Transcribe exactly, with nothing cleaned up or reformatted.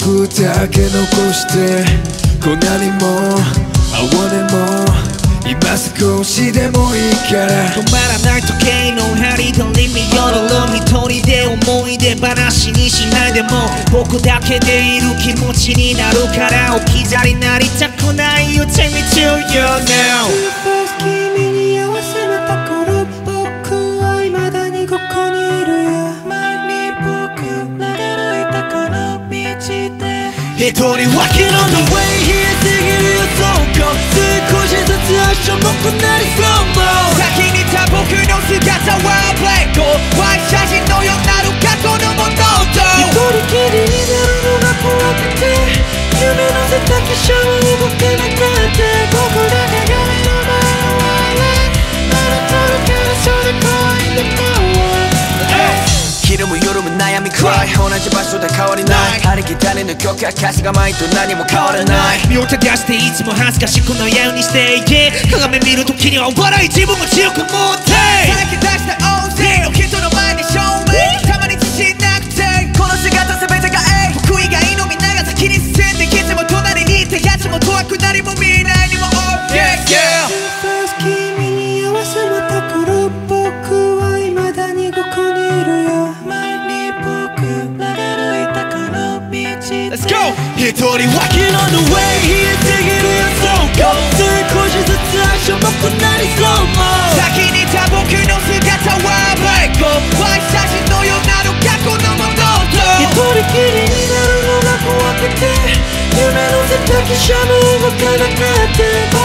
僕だけ残してこんなにも I want it more 今少しでもいいから止まらない時計の針取り見よる一人で思い出話にしないでも僕だけでいる気持ちになるから置き去りになりたくないよ Take me to you now 君に合わせめた頃僕は未だにここにいるよ前に僕流れたこの道で一人 Walking on the way here 過ぎるよそうか少しずつ足重くなり Slow mo 先にいた僕の姿は Black Hole ワイ写真のようなる過去のものと一人きりになるのが怖くて夢のせた汽車を動けなくて僕だけが目の前を笑いまだ届かないそれ怖いんだもん昼も夜も悩み Cry 同じ場所で変わりないありきたりの曲や歌詞が前と何も変わらない身を正していつも恥ずかしくないようにしていけ鏡見るときには笑い自分も強く持ってさらけ出した大勢の人の前で証明たまに自信なくてこの姿全てが A 僕以外のみんなが先に進んでいつも隣にいてやつも怖くなりも見えないにも Oh yeah yeah 君に合わせまた頃僕は未だにここにいるよ前に僕流れたこの道で Let's go 一人 Walking on the way here 過ぎるよそうか少しずつ足重くなり Slow mo 先にいた僕の姿は Black Hole ワイ写真のようなる過去のものと一人きりになるのが怖くて夢のせた汽車も動かなくて